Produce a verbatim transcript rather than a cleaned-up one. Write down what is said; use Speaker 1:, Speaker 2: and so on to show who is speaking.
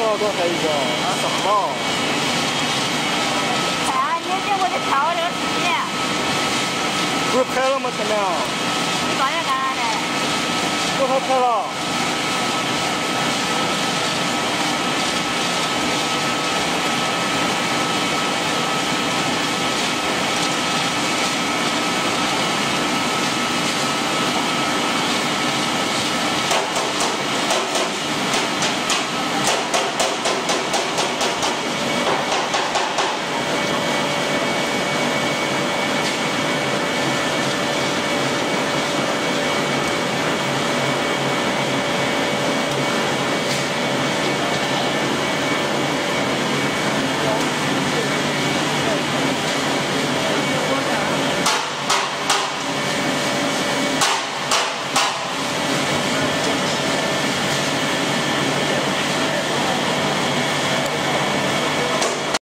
Speaker 1: 了多黑一个，啊什么？
Speaker 2: 啊，你这我得看我这个视频。
Speaker 1: 不是拍了吗？前面？
Speaker 2: 你刚才干啥呢？
Speaker 1: 刚才拍了。